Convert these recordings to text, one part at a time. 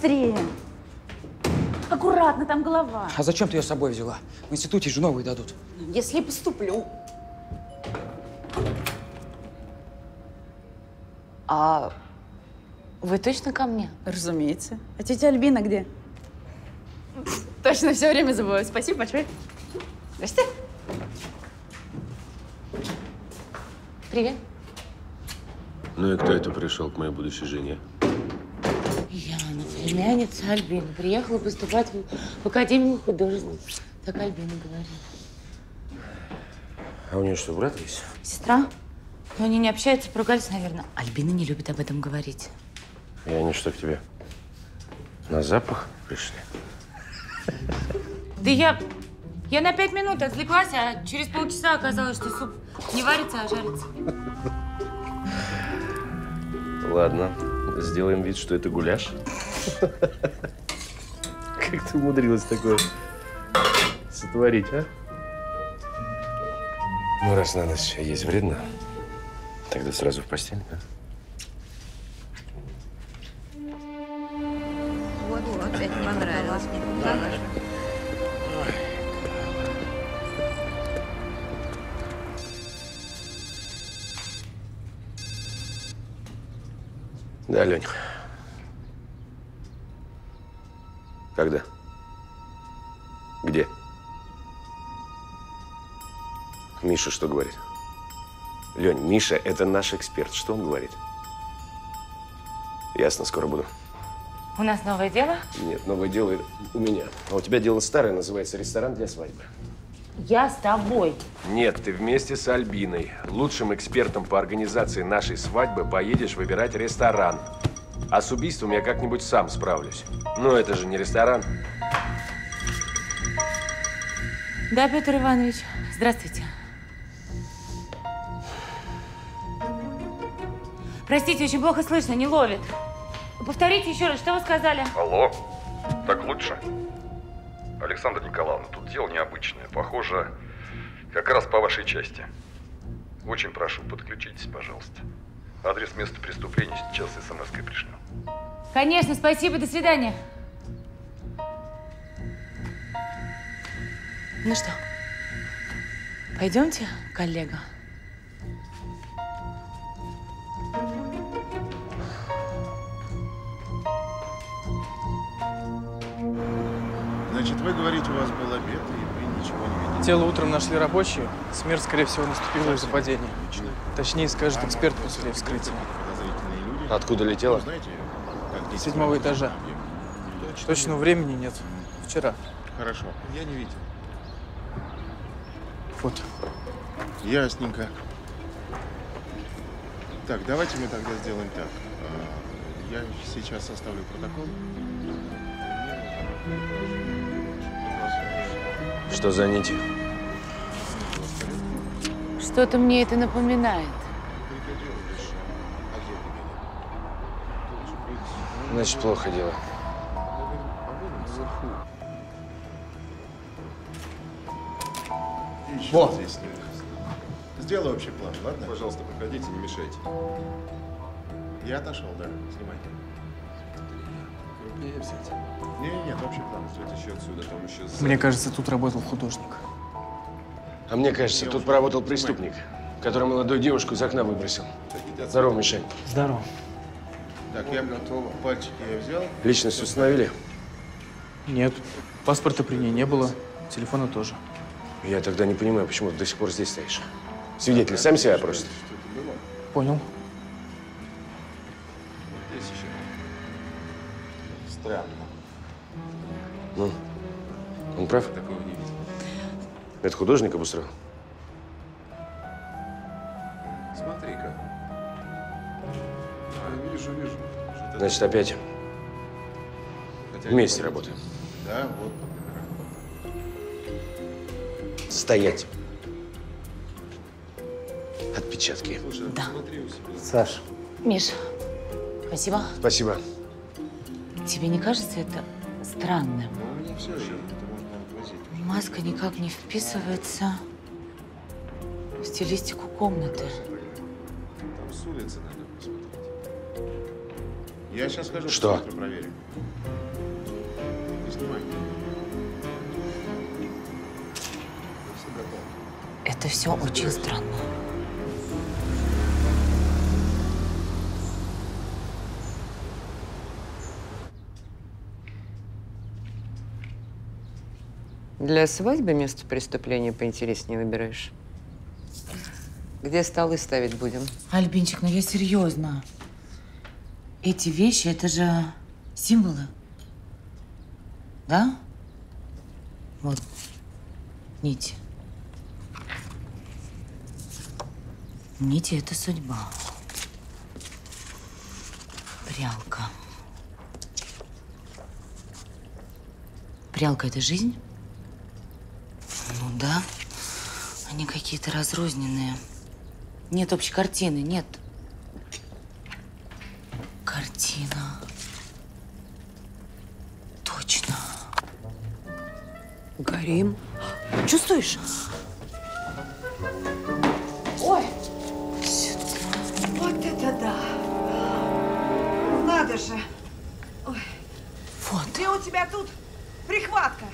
быстрее. Аккуратно, там голова. А зачем ты ее с собой взяла? В институте же новые дадут. Если поступлю. А вы точно ко мне? Разумеется. А тетя Альбина где? Точно, все время забываю. Спасибо большое. Здрасте. Привет. Ну и кто это пришел к моей будущей жене? Яна, племянница Альбина. Приехала поступать в Академию художеств. Так Альбина говорит. А у нее что, брат есть? Сестра? Но они не общаются, поругались, наверное. Альбина не любит об этом говорить. И они что, к тебе на запах пришли? Да я на 5 минут отвлеклась, а через полчаса оказалось, что суп не варится, а жарится. Ладно, сделаем вид, что это гуляш. Как ты умудрилась такое сотворить, а? Ну, раз на ночь есть вредно, тогда сразу в постель, да? Вот, опять понравилось. Да, Лень. Когда? Где? Миша что говорит? Лень, Миша – это наш эксперт. Что он говорит? Ясно, скоро буду. У нас новое дело? Нет, новое дело у меня. А у тебя дело старое, называется ресторан для свадьбы. Я с тобой. Нет, ты вместе с Альбиной, лучшим экспертом по организации нашей свадьбы, поедешь выбирать ресторан. А с убийством я как-нибудь сам справлюсь. Но это же не ресторан. Да, Петр Иванович. Здравствуйте. Простите, очень плохо слышно, не ловит. Повторите еще раз, что вы сказали? Алло, так лучше? Александра Николаевна, тут дело необычное. Похоже, как раз по вашей части. Очень прошу, подключитесь, пожалуйста. Адрес места преступления сейчас смс-кой пришлю. Конечно, спасибо, до свидания. Ну что, пойдемте, коллега? Значит, вы говорите, у вас был обед, и вы ничего не видите? Тело утром нашли рабочие. Смерть, скорее всего, наступила из-за падения. Точнее, скажет эксперт после вскрытия. Откуда летело? С 7-го этажа. Точного времени нет. Вчера. Хорошо, я не видел. Вот. Ясненько. Так, давайте мы тогда сделаем так. Я сейчас составлю протокол. Что за нити? Что-то мне это напоминает. Значит, плохо дело. Во! Здесь сделай общий план, ладно? Пожалуйста, проходите, не мешайте. Я отошел, да. Снимайте. Нет, общий план. Стойте еще отсюда, там еще... Мне кажется, тут работал художник. А мне кажется, тут поработал преступник, который молодую девушку из окна выбросил. Здорово, Мишань. Здорово. Так, я готов. Пальчики я взял. Личность установили? Нет. Паспорта при ней не было. Телефона тоже. Я тогда не понимаю, почему ты до сих пор здесь стоишь. Свидетели сами себя просят. Понял. Здесь еще. Странно. Ну, он прав? Такого не видел. Это художник обустроил? Смотри-ка. Вижу. Значит, опять вместе работаем. Да, вот. Стоять. Отпечатки. Слушай, Да. смотри у себя. Саш. Миш, спасибо. Спасибо. Тебе не кажется это странным? Ну, не все же. Это можно отвозить. Маска никак не вписывается в стилистику комнаты. Там с улицы надо посмотреть. Я сейчас схожу, Что? посмотрю, проверю. Не снимай. Все готово. Это все очень странно. Для свадьбы место преступления поинтереснее выбираешь? Где столы ставить будем? Альбинчик, ну я серьезно. Эти вещи, это же символы. Да? Вот. Нити. Нити – это судьба. Прялка. Прялка – это жизнь? Ну да. Они какие-то разрозненные. Нет общей картины, нет. Картина. Точно. Горим. Чувствуешь? Ой, вот это да! Надо же! Ой. Вот. Где у тебя тут прихватка?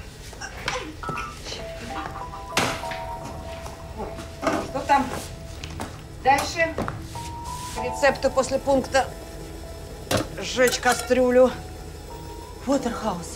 Что там дальше? По рецепту после пункта сжечь кастрюлю. Waterhouse.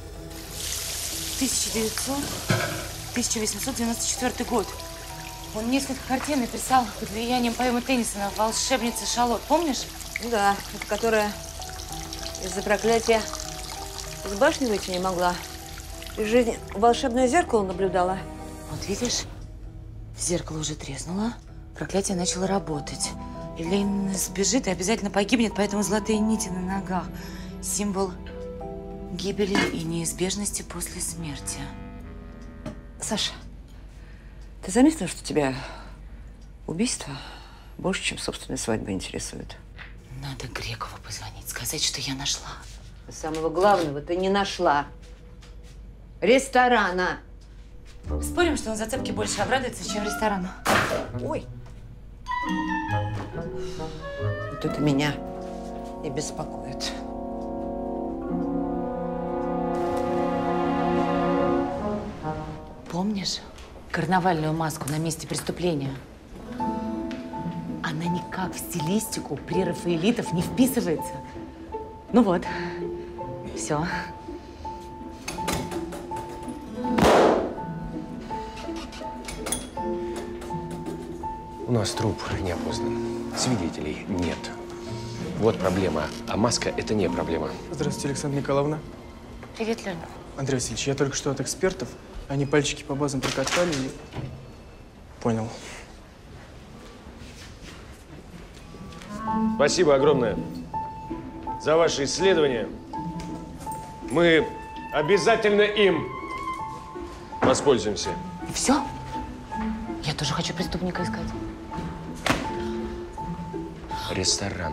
1894 год. Он несколько картин написал под влиянием поэмы Теннисона «Волшебница Шарлотт». Помнишь? Да, это которая из-за проклятия из башни выйти не могла. И жизнь волшебное зеркало наблюдала. Вот видишь, зеркало уже треснуло, проклятие начало работать. И Ленин сбежит и обязательно погибнет, поэтому золотые нити на ногах. Символ гибели и неизбежности после смерти. Саша, ты заметила, что тебя убийство больше, чем собственная свадьба интересует? Надо Грекову позвонить, сказать, что я нашла. Самого главного ты не нашла. Ресторана. Спорим, что он зацепки больше обрадуется, чем ресторан. Ой. Вот это меня и беспокоит. Помнишь карнавальную маску на месте преступления? Она никак в стилистику прерафаэлитов не вписывается. Ну вот, все. У нас труп не опознан. Свидетелей нет. Вот проблема. А маска – это не проблема. Здравствуйте, Александра Николаевна. Привет, Лёнь. Андрей Васильевич, я только что от экспертов. Они пальчики по базам прокатали и… Понял. Спасибо огромное за ваше исследование. Мы обязательно им воспользуемся. И все? Я тоже хочу преступника искать. Ресторан.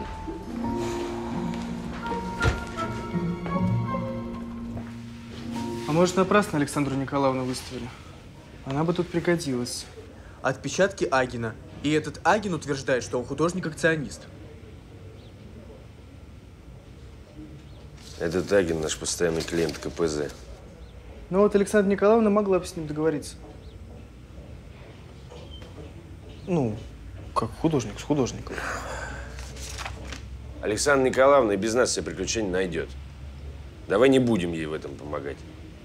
А может, напрасно Александру Николаевну выставили? Она бы тут пригодилась. Отпечатки Агина. И этот Агин утверждает, что он художник-акционист. Этот Агин наш постоянный клиент КПЗ. Ну вот Александра Николаевна могла бы с ним договориться. Ну, как художник с художником. Александра Николаевна и без нас все приключения найдет. Давай не будем ей в этом помогать.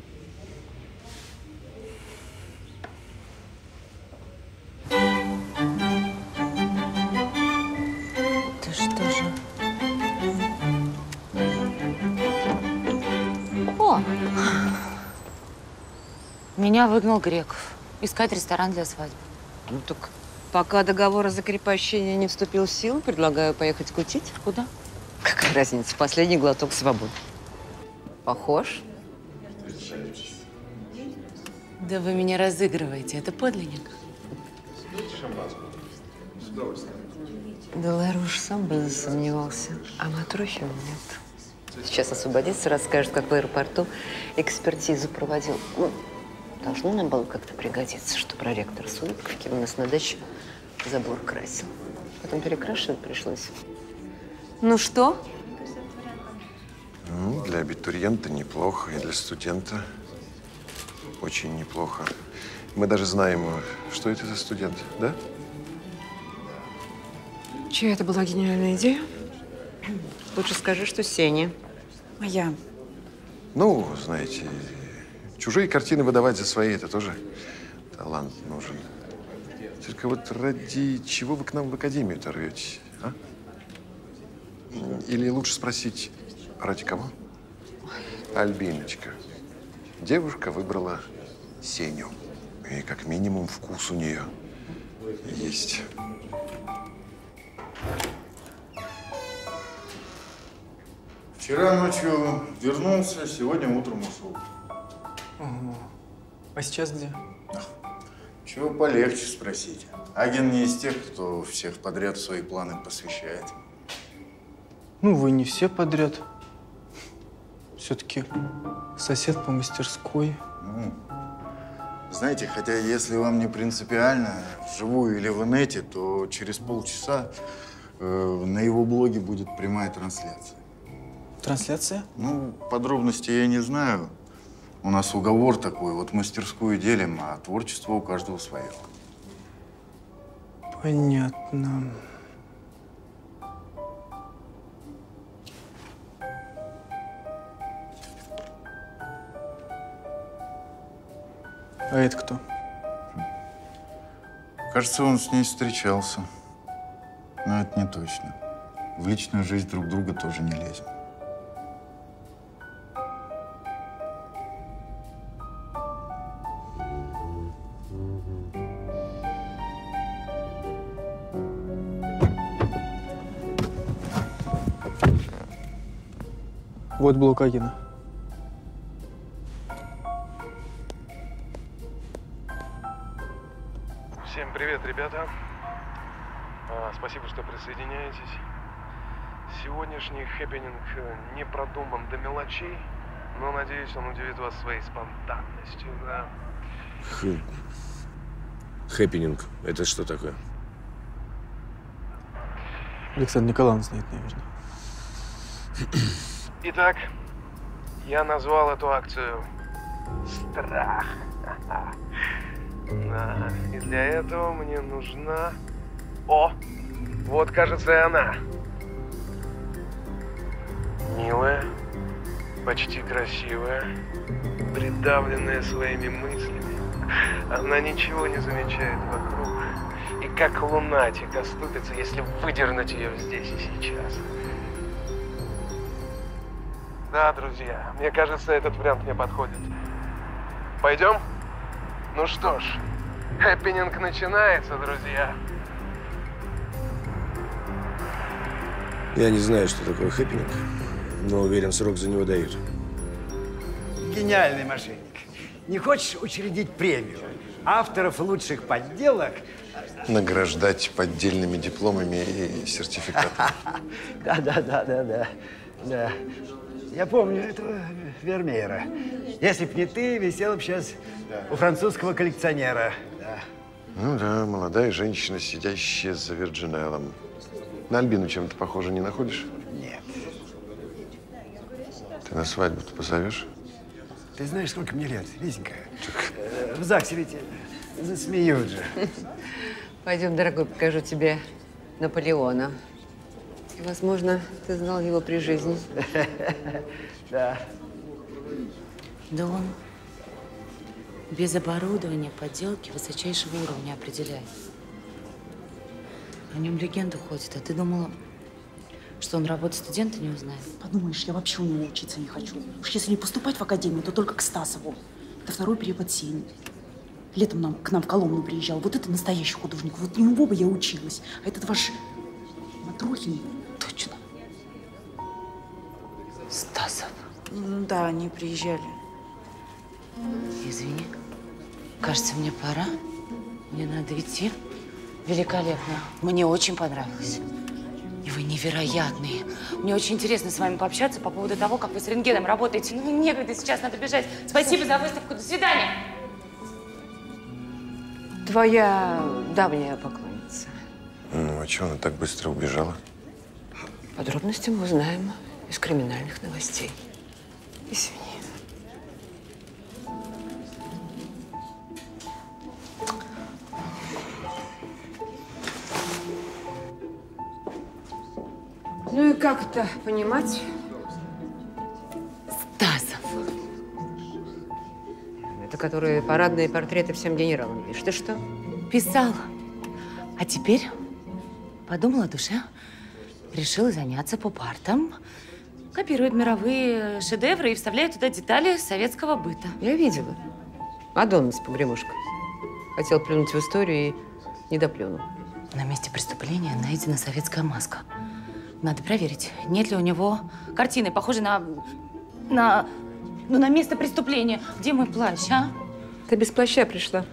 Ты что же? О! Меня выгнал Греков. Искать ресторан для свадьбы. Ну так пока договор о закрепощении не вступил в силу, предлагаю поехать кутить. Куда? Какая разница? Последний глоток свободы. Похож? Да вы меня разыгрываете. Это подлинник. Деларуш сам бы засомневался, а Матрохина нет. Сейчас освободится, расскажет, как в аэропорту экспертизу проводил. Ну, должно нам было как-то пригодиться, что проректор Суетковки у нас на даче забор красил. Потом перекрашивать пришлось. Ну что? Ну, для абитуриента неплохо, и для студента очень неплохо. Мы даже знаем, что это за студент, да? Чья это была гениальная идея? Лучше скажи, что Сеня. Моя. Ну, знаете, чужие картины выдавать за свои – это тоже талант нужен. Только вот ради чего вы к нам в академию-то рветесь, а? Или лучше спросить, ради кого? Альбиночка. Девушка выбрала Сеню. И как минимум вкус у нее есть. Вчера ночью вернулся, сегодня утром ушел. Ого. А сейчас где? Чего полегче спросить. Аген не из тех, кто всех подряд в свои планы посвящает. Ну, вы не все подряд. Все-таки сосед по мастерской. Ну, знаете, хотя если вам не принципиально, вживую или в инете, то через полчаса на его блоге будет прямая трансляция. Трансляция? Ну, подробностей я не знаю. У нас уговор такой, вот мастерскую делим, а творчество у каждого свое. Понятно. А это кто? Кажется, он с ней встречался. Но это не точно. В личную жизнь друг друга тоже не лезем. Вот блок Агина. Всем привет, ребята. Спасибо, что присоединяетесь. Сегодняшний хэппининг не продуман до мелочей, но, надеюсь, он удивит вас своей спонтанностью, да. Хэппининг. Это что такое? Александр Николаевна знает, наверное. Итак, я назвал эту акцию «Страх». Да, и для этого мне нужна... О, вот, кажется, и она. Милая, почти красивая, придавленная своими мыслями. Она ничего не замечает вокруг. И как лунатик оступится, если выдернуть ее здесь и сейчас. Да, друзья, мне кажется, этот вариант мне подходит. Пойдем? Ну что ж, хэппининг начинается, друзья. Я не знаю, что такое хэппининг, но уверен, срок за него дают. Гениальный мошенник. Не хочешь учредить премию авторов лучших подделок? Награждать поддельными дипломами и сертификатами. Да. Я помню этого Вермеера. Если б не ты, висел бы сейчас у французского коллекционера. Да. Ну да, молодая женщина, сидящая за Вирджинеллом. На Альбину чем-то похоже не находишь? Нет. Ты на свадьбу-то позовешь? Ты знаешь, сколько мне лет, Лизенька? В ЗАГСе ведь засмеют же. Пойдем, дорогой, покажу тебе Наполеона. И, возможно, ты знал его при жизни. Да. Да он без оборудования подделки высочайшего уровня определяет. О нем легенда ходит, а ты думала, что он работу студента не узнает? Подумаешь, я вообще у него учиться не хочу. Уж если не поступать в академию, то только к Стасову. Это второй препод Сени. Летом к нам в Коломну приезжал. Вот это настоящий художник. Вот у него бы я училась. А этот ваш Матрохин, точно. Стасов. Да, они приезжали. Извини. Кажется, мне пора. Мне надо идти. Великолепно. Мне очень понравилось. И вы невероятные. Мне очень интересно с вами пообщаться по поводу того, как вы с рентгеном работаете. Ну, некогда, сейчас надо бежать. Спасибо за выставку. До свидания. Твоя давняя поклонница. Ну, а чего она так быстро убежала? Подробности мы узнаем из криминальных новостей. Извини. Ну и как это понимать? Стасов. Это которые парадные портреты всем генералам пишет. Ты что? Писал. А теперь подумала о душе. Решила заняться поп-артом. Копирует мировые шедевры и вставляет туда детали советского быта. Я видела. Адонис с погремушкой. Хотел плюнуть в историю и не доплюнул. На месте преступления найдена советская маска. Надо проверить, нет ли у него картины, похожей на место преступления. Где мой плащ, а? Ты без плаща пришла.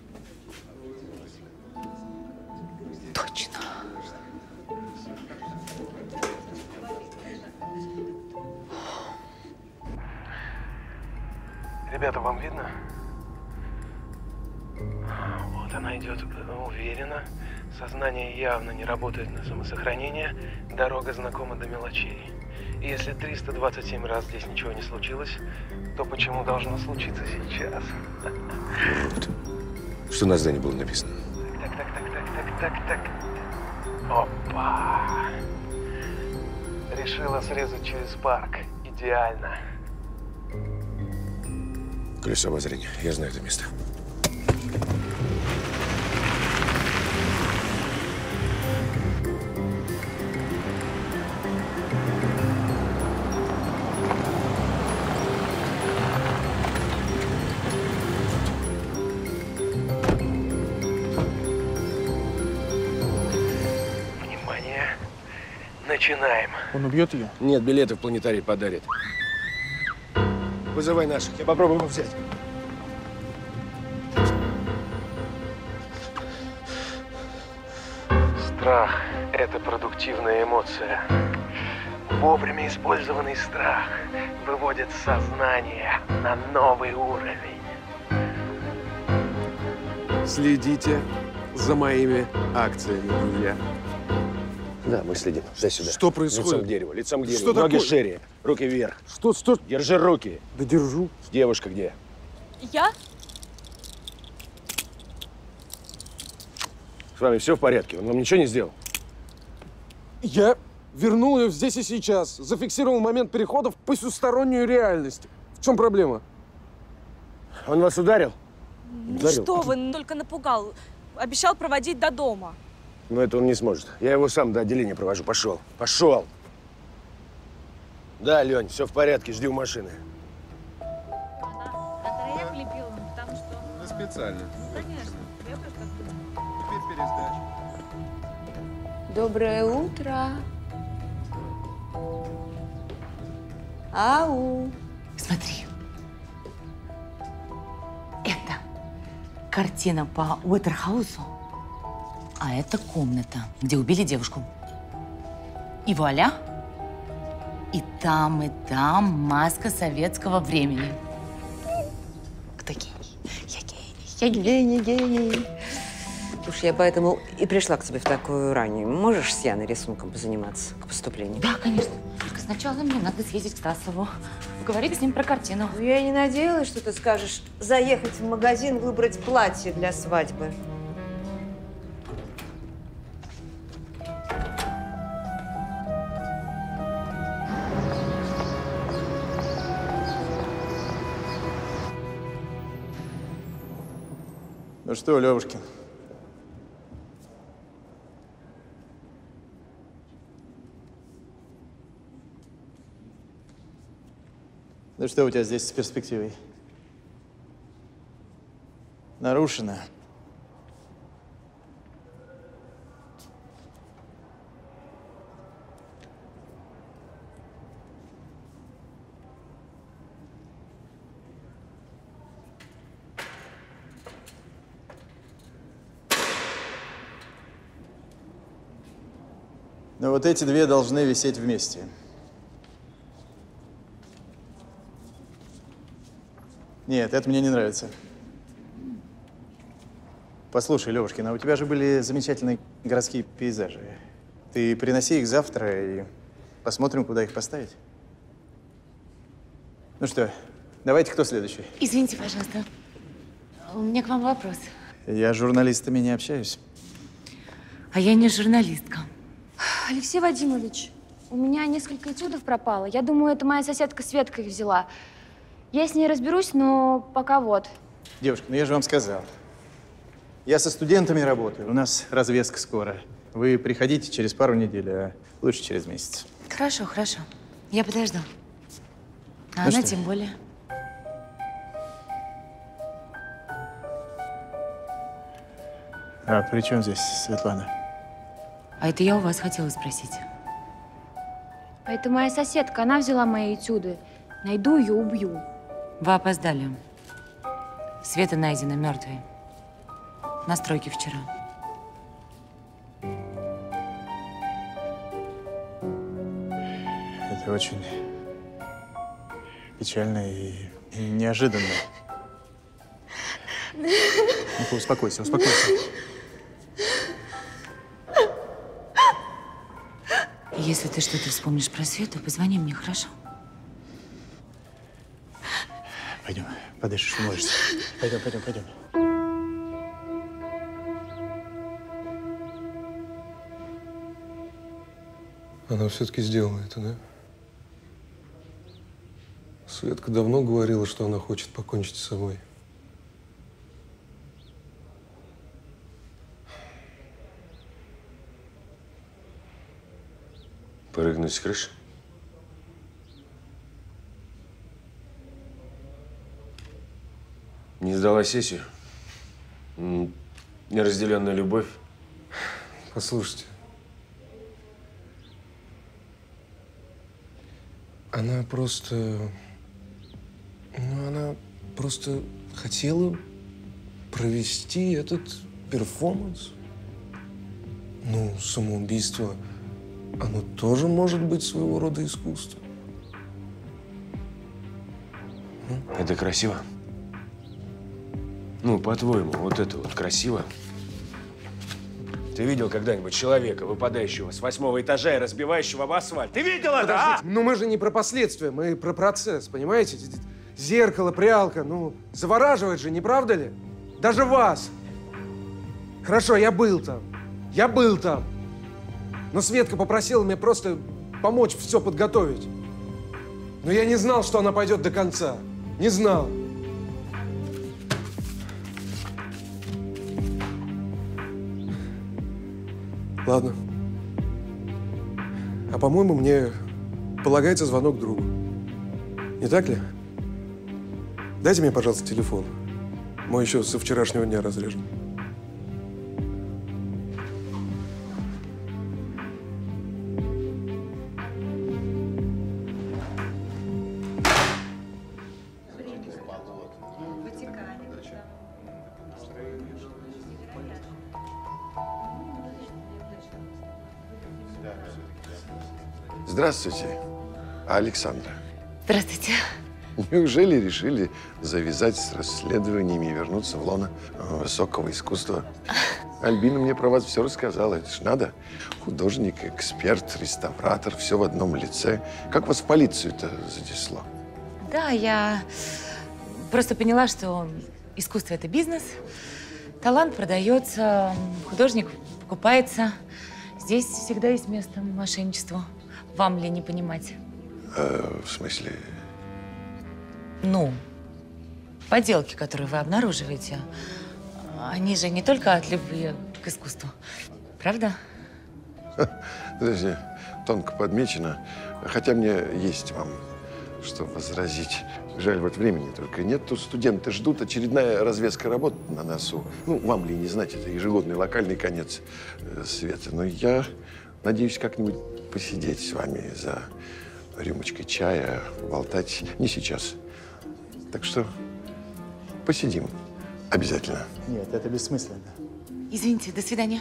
Точно. Ребята, вам видно? Вот она идет уверенно. Сознание явно не работает на самосохранение. Дорога знакома до мелочей. И если 327 раз здесь ничего не случилось, то почему должно случиться сейчас? Что на здании было написано? Так. Опа! Решила срезать через парк. Идеально. Колесо обозрения. Я знаю это место. Начинаем. Он убьет ее? Нет, билеты в планетарий подарит. Вызывай наших, я попробую его взять. Страх – это продуктивная эмоция. Вовремя использованный страх выводит сознание на новый уровень. Следите за моими акциями, друзья. Да, мы следим. Дай сюда. Что происходит? Лицом к дереву, лицом к дереву. Что Ноги такое? шире, руки вверх. Что? Держи руки. Да держу. Девушка где? Я? С вами все в порядке? Он вам ничего не сделал? Я вернул ее здесь и сейчас. Зафиксировал момент перехода в потустороннюю реальность. В чем проблема? Он вас ударил? Ну что вы, только напугал. Обещал проводить до дома. Но это он не сможет. Я его сам до отделения провожу. Пошел. Пошел. Да, Лень, все в порядке. Жди у машины. Да специально. Конечно. Теперь пересдача. Доброе утро. Ау. Смотри. Это картина по Уотерхаусу. А это комната, где убили девушку. И вуаля! И там маска советского времени. Кто гений? Я гений. Я гений. Уж я поэтому и пришла к тебе в такую рань. Можешь с Яной рисунком позаниматься к поступлению? Да, конечно. Только сначала мне надо съездить к Стасову. Поговорить с ним про картину. Ну, я и не надеялась, что ты скажешь заехать в магазин, выбрать платье для свадьбы. Ну что, Левушкин? Ну что у тебя здесь с перспективой? Нарушено. Но вот эти две должны висеть вместе. Нет, это мне не нравится. Послушай, Левушкин, а у тебя же были замечательные городские пейзажи. Ты приноси их завтра и посмотрим, куда их поставить. Ну что, давайте, кто следующий? Извините, пожалуйста. У меня к вам вопрос. Я с журналистами не общаюсь. А я не журналистка. Алексей Вадимович, у меня несколько этюдов пропало. Я думаю, это моя соседка Светка их взяла. Я с ней разберусь, но пока вот. Девушка, ну я же вам сказал. Я со студентами работаю. У нас развеска скоро. Вы приходите через пару недель, а лучше через месяц. Хорошо, хорошо. Я подожду. А Ну она что? тем более. А при чем здесь Светлана? А это я у вас хотела спросить. А это моя соседка, она взяла мои этюды. Найду ее, убью. Вы опоздали. Света найдена мертвой. На стройке вчера. Это очень печально и неожиданно. Ну-ка, успокойся, успокойся. Если ты что-то вспомнишь про Свету, позвони мне, хорошо? Пойдем, подышишь, умоешься. Пойдем, пойдем, пойдем. Она все-таки сделала это, да? Светка давно говорила, что она хочет покончить с собой. Прыгнуть с крыши? Не сдала сессию? Неразделенная любовь? Послушайте. Она просто хотела провести этот перформанс. Ну, самоубийство, оно тоже может быть своего рода искусство. Это красиво? Ну, по-твоему, вот это вот красиво? Ты видел когда-нибудь человека, выпадающего с 8-го этажа и разбивающего об асфальт? Ты видел это, а? Ну мы же не про последствия, мы про процесс, понимаете? Зеркало, прялка, ну, завораживает же, не правда ли? Даже вас. Хорошо, я был там. Но Светка попросила меня просто помочь все подготовить. Но я не знал, что она пойдет до конца. Не знал. Ладно. А по-моему, мне полагается звонок другу. Не так ли? Дайте мне, пожалуйста, телефон. Мой еще со вчерашнего дня разрежен. Здравствуйте, Александра. Здравствуйте. Неужели решили завязать с расследованиями и вернуться в лоно высокого искусства? Альбина мне про вас все рассказала. Это ж надо. Художник, эксперт, реставратор, все в одном лице. Как вас в полицию-то занесло? Да, я просто поняла, что искусство – это бизнес. Талант продается, художник покупается. Здесь всегда есть место мошенничеству. Вам ли не понимать? В смысле? Ну, поделки, которые вы обнаруживаете, они же не только от любви к искусству. Правда? Подожди, тонко подмечено. Хотя мне есть вам что возразить. Жаль, вот времени только нет. Тут студенты ждут, очередная развеска работ на носу. Ну, вам ли не знать, это ежегодный локальный конец света. Но я надеюсь как-нибудь посидеть с вами за рюмочкой чая, болтать. Не сейчас. Так что посидим. Обязательно. Нет, это бессмысленно. Извините, до свидания.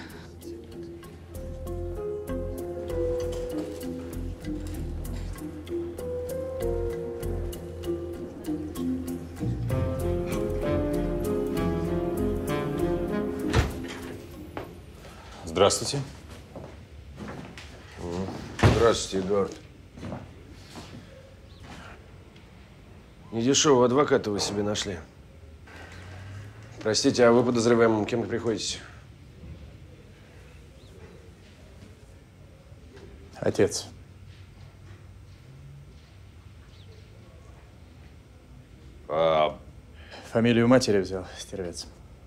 Здравствуйте. Здравствуйте, Эдуард. Недешевого адвоката вы себе нашли. Простите, а вы подозреваемым кем приходите? Отец. Фамилию матери взял, стервец.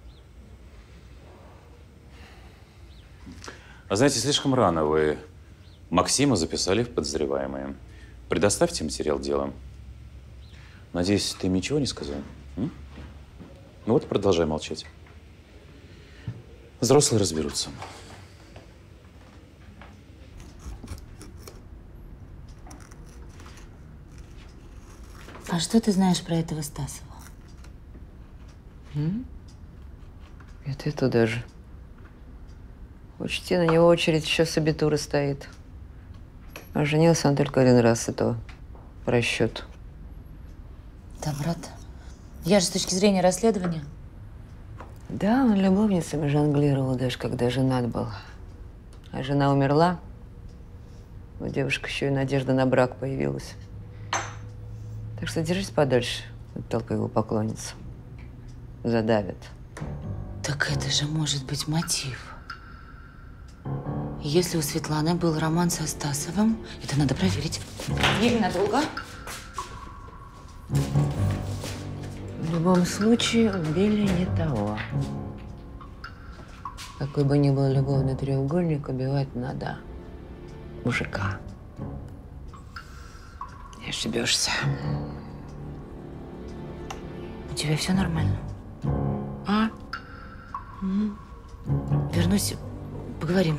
А знаете, слишком рано вы Максима записали в подозреваемые. Предоставьте материал дела. Надеюсь, ты им ничего не сказал? М? Ну вот, продолжай молчать. Взрослые разберутся. А что ты знаешь про этого Стасова? Это и туда же. Учти, на него очередь еще с абитуры стоит. А женился он только один раз, и то по расчету. Да, брат. Я же с точки зрения расследования. Да, он любовницами жонглировал, даже когда женат был. А жена умерла. У девушки еще и надежда на брак появилась. Так что держись подальше от толпы его поклонниц. Задавят. Так это же может быть мотив. Если у Светланы был роман со Стасовым, это надо проверить. Еле надолго. В любом случае, убили не того. Какой бы ни был любовный треугольник, убивать надо мужика. Не ошибешься. У тебя все нормально? А? Вернусь, поговорим.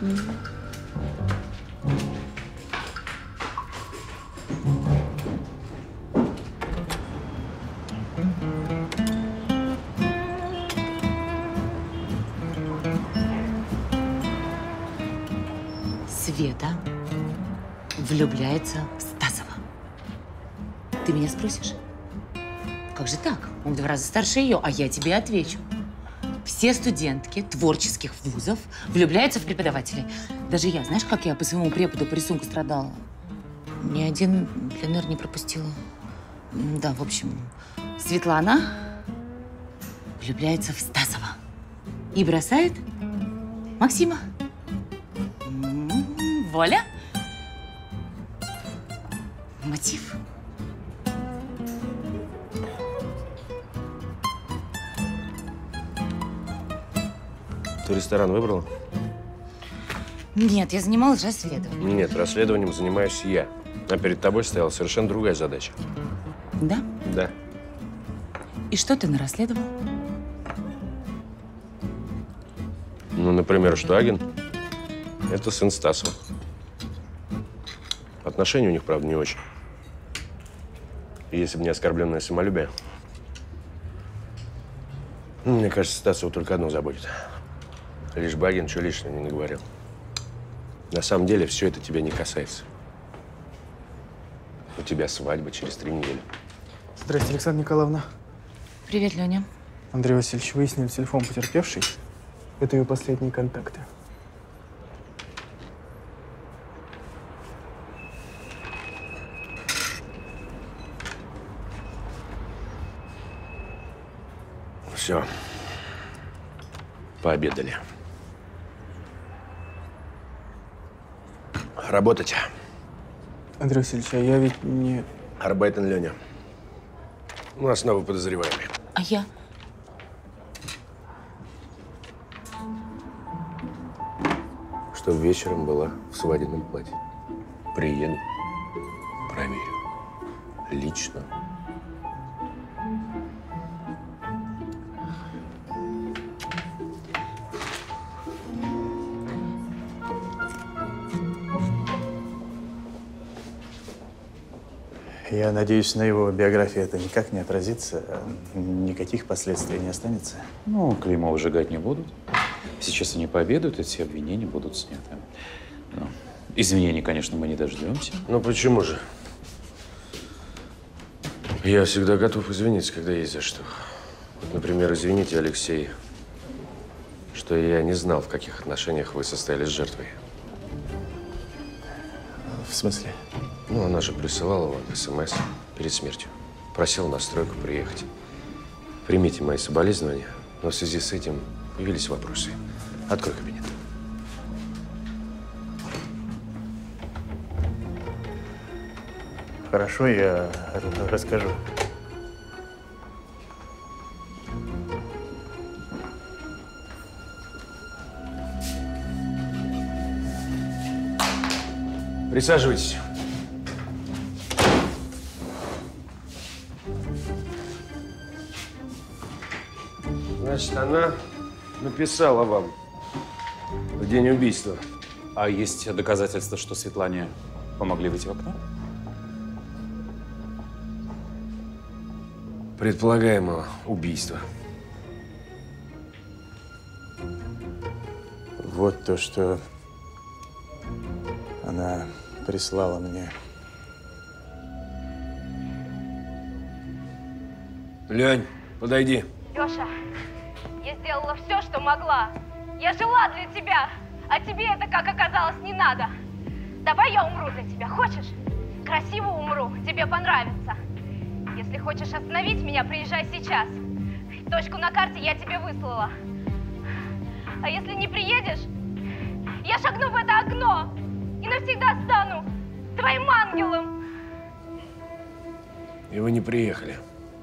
Света влюбляется в Стасова. Ты меня спросишь? Как же так? Он в 2 раза старше ее, а я тебе отвечу. Все студентки творческих вузов влюбляются в преподавателей. Даже я, знаешь, как я по своему преподу по рисунку страдала? Ни один пленэр не пропустила. Да, в общем, Светлана влюбляется в Стасова и бросает Максима. Воля? Мотив? Ты ресторан выбрала? Нет, я занималась расследованием. Нет, расследованием занимаюсь я. А перед тобой стояла совершенно другая задача. Да? Да. И что ты нарасследовал? Ну, например, что Агин – это сын Стасова. Отношения у них, правда, не очень. И если бы не оскорбленное самолюбие, мне кажется, Стасова только одно заботит. Лишь бы Агин ничего лишнего не наговорил. На самом деле, все это тебя не касается. У тебя свадьба через 3 недели. Здрасте, Александра Николаевна. Привет, Леня. Андрей Васильевич, выяснил телефон потерпевшей. Это ее последние контакты. Все. Пообедали. Работать. Андрей Васильевич, а я ведь не… Арбайтен Леня. У нас новый подозреваемый. А я? Что вечером была в свадебном платье. Приеду, проверю. Лично. Я надеюсь, на его биографии это никак не отразится, никаких последствий не останется. Ну, клеймо выжигать не будут. Сейчас они пообедают, и все обвинения будут сняты. Ну, извинений, конечно, мы не дождемся. Ну почему же? Я всегда готов извиниться, когда есть за что. Вот, например, извините, Алексей, что я не знал, в каких отношениях вы состояли с жертвой. В смысле? Ну, она же присылала вам СМС перед смертью. Просил на стройку приехать. Примите мои соболезнования, но в связи с этим появились вопросы. Открой кабинет. Хорошо, я расскажу. Присаживайтесь. Значит, она написала вам в день убийства. А есть доказательства, что Светлане помогли выйти в окно? Предполагаемого убийства. Вот то, что она прислала мне. Лень, подойди. Леша, я сделала все, что могла. Я жила для тебя, а тебе это, как оказалось, не надо. Давай я умру для тебя, хочешь? Красиво умру, тебе понравится. Если хочешь остановить меня, приезжай сейчас. Точку на карте я тебе выслала. А если не приедешь, я шагну в это окно и навсегда стану твоим ангелом. И вы не приехали.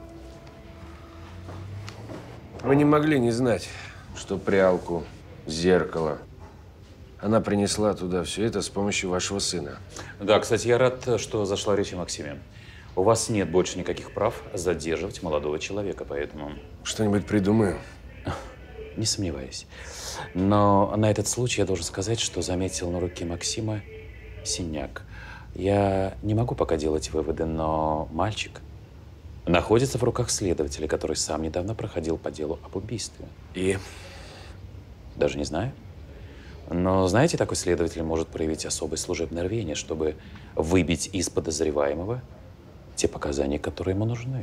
Вы не могли не знать, что прялку, зеркало. Она принесла туда все это с помощью вашего сына. Да, кстати, я рад, что зашла речь о Максиме. У вас нет больше никаких прав задерживать молодого человека, поэтому… Что-нибудь придумаю. Не сомневаюсь. Но на этот случай я должен сказать, что заметил на руке Максима синяк. Я не могу пока делать выводы, но мальчик находится в руках следователя, который сам недавно проходил по делу об убийстве. И? Даже не знаю. Но, знаете, такой следователь может проявить особое служебное рвение, чтобы выбить из подозреваемого те показания, которые ему нужны.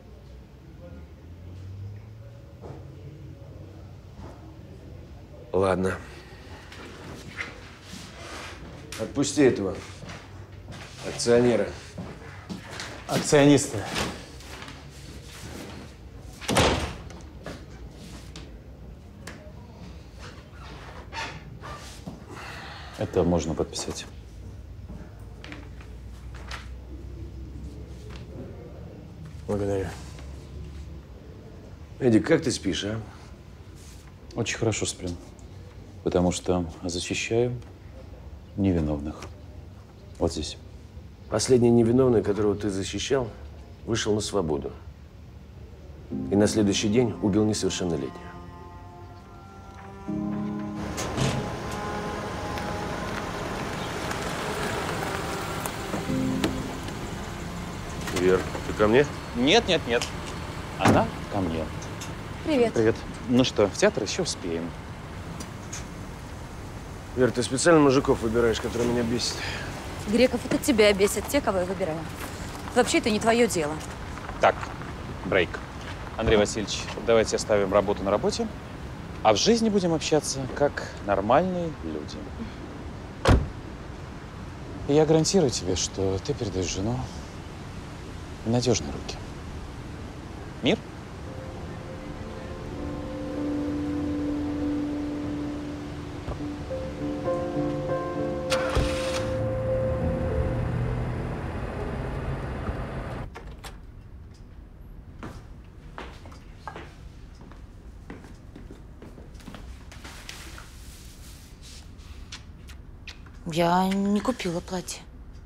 Ладно. Отпусти этого акционера. Акционисты. Это можно подписать. Благодарю. Эдик, как ты спишь, а? Очень хорошо сплю. Потому что защищаю невиновных. Вот здесь. Последний невиновный, которого ты защищал, вышел на свободу. И на следующий день убил несовершеннолетнюю. Вер, ты ко мне? Нет, нет, нет. Она ко мне. Привет. Привет. Ну что, в театр еще успеем. Вер, ты специально мужиков выбираешь, которые меня бесят. Греков, это тебя бесят, те, кого я выбираю. Вообще, это не твое дело. Так, брейк. Андрей Васильевич, давайте оставим работу на работе, а в жизни будем общаться как нормальные люди. И я гарантирую тебе, что ты передаешь жену в надежные руки. Мир? Я не купила платье.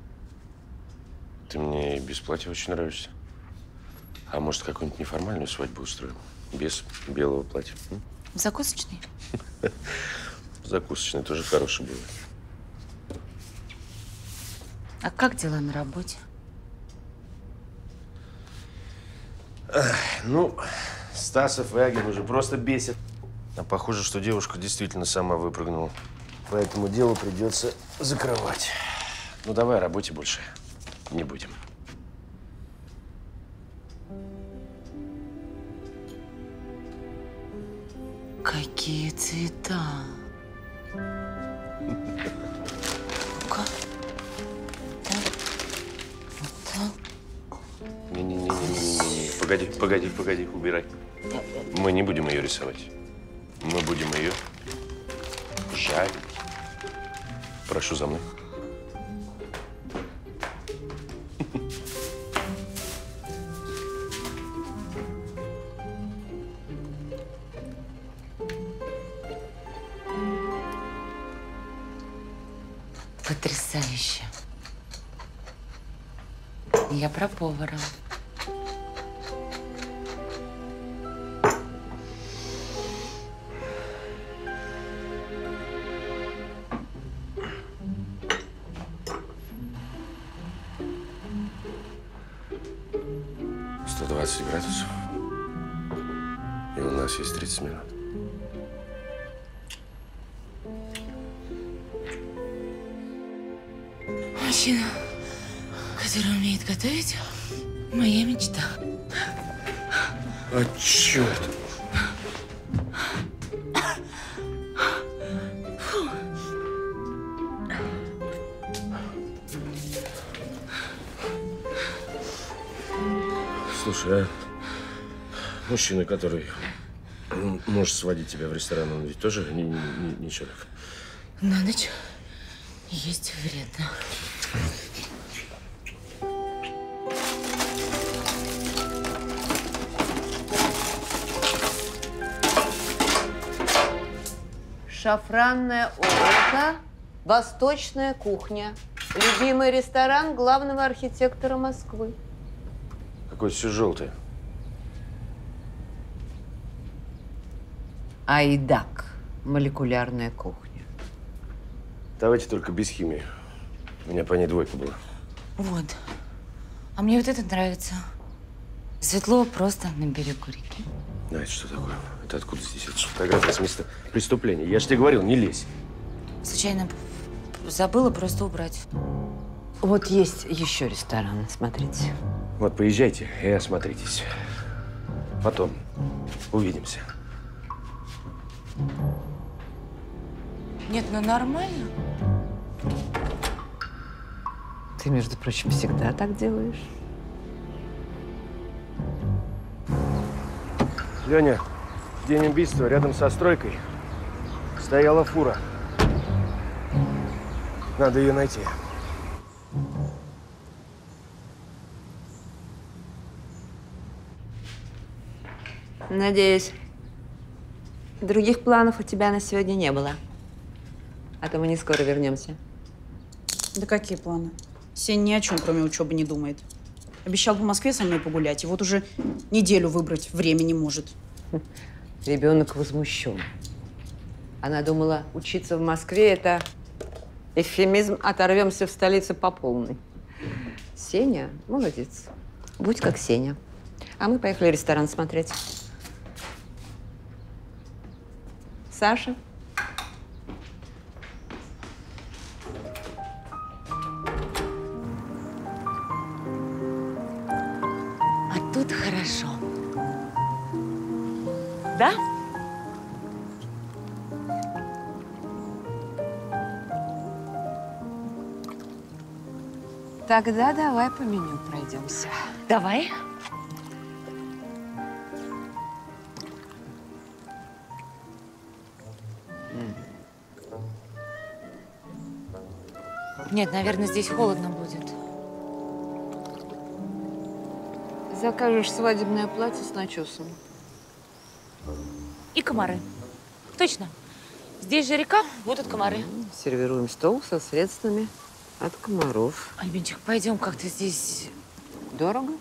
Ты мне и без платья очень нравишься. А может, какую-нибудь неформальную свадьбу устроим? Без белого платья? Закусочный? Закусочный тоже хороший был. А как дела на работе? Ну, Стасов и Агин уже просто бесит. А похоже, что девушка действительно сама выпрыгнула. Поэтому дело придется закрывать. Ну, давай о работе больше не будем. Какие цвета. Ну-ка. Так. Вот так. Не-не-не-не-не. Погоди, убирай. Мы не будем ее рисовать. Мы будем ее жарить. Прошу за мной. Потрясающе. Я про повара. Градусов. И у нас есть 30 минут. Мужчина, который умеет готовить, моя мечта. А черт! Слушай, а мужчина, который может сводить тебя в ресторан, он ведь тоже не человек? На ночь есть вредно. Шафранное облако, восточная кухня. Любимый ресторан главного архитектора Москвы. Какое-то все желтое. Айдак. Молекулярная кухня. Давайте только без химии. У меня по ней 2 была. Вот. А мне вот это нравится. Светло просто на берегу реки. А это что такое? Это откуда здесь? Это фотография с места преступления. Я же тебе говорил, не лезь. Случайно забыла просто убрать. Вот есть еще ресторан, смотрите. Вот поезжайте и осмотритесь. Потом увидимся. Нет, ну нормально. Ты, между прочим, всегда так делаешь. Леня, в день убийства рядом со стройкой стояла фура. Надо ее найти. Надеюсь, других планов у тебя на сегодня не было. А то мы не скоро вернемся. Да какие планы? Сень ни о чем, кроме учебы, не думает. Обещал по Москве со мной погулять, и вот уже неделю выбрать время не может. Ребенок возмущен. Она думала, учиться в Москве – это эвфемизм «оторвемся в столице по полной». Сеня молодец. Будь как Сеня. А мы поехали в ресторан смотреть. Саша? А тут хорошо. Да? Тогда давай по меню пройдемся. Давай. Нет, наверное, здесь холодно будет. Закажешь свадебное платье с начесом. И комары. Точно. Здесь же река, будут комары. Сервируем стол со средствами от комаров. Альбинчик, пойдем как-то здесь. Дорого?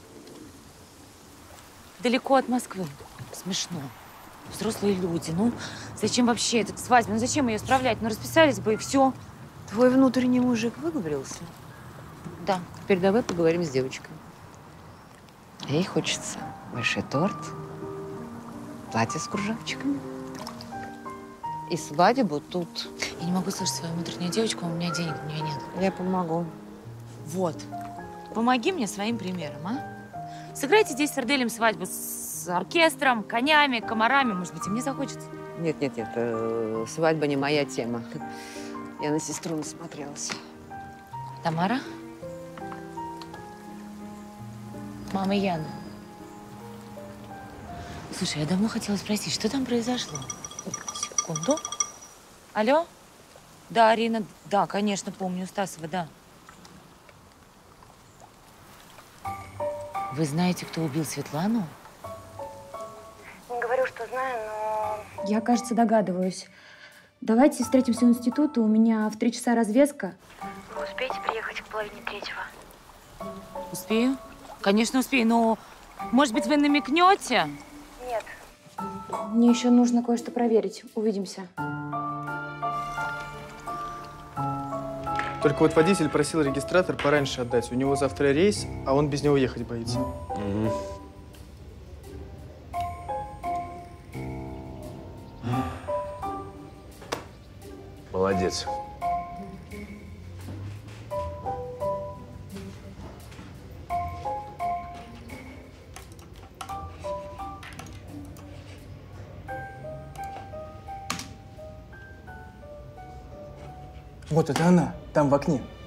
Далеко от Москвы. Смешно. Взрослые люди. Ну, зачем вообще эта свадьба? Ну, зачем ее справлять? Ну, расписались бы и все. Твой внутренний мужик выговорился? Да. Теперь давай поговорим с девочкой. Ей хочется большой торт, платье с кружавчиками и свадьбу тут. Я не могу слышать свою внутреннюю девочку, у меня денег у нее нет. Я помогу. Вот. Помоги мне своим примером, а? Сыграйте здесь с Арделем свадьбу с оркестром, конями, комарами. Может быть, и мне захочется. Нет, свадьба не моя тема. Я на сестру насмотрелась. Тамара? Мама Яна. Слушай, я давно хотела спросить, что там произошло? Секунду. Алло? Да, Арина, да, конечно, помню, Стасова, да. Вы знаете, кто убил Светлану? Не говорю, что знаю, но... Я, кажется, догадываюсь. Давайте встретимся в институте, у меня в 3 часа развеска. Вы успеете приехать к половине 3-го? Успею? Конечно, успею, но, может быть, вы намекнете? Нет. Мне еще нужно кое-что проверить. Увидимся. Только вот водитель просил регистратор пораньше отдать. У него завтра рейс, а он без него ехать боится. Молодец. Вот это она, там в окне.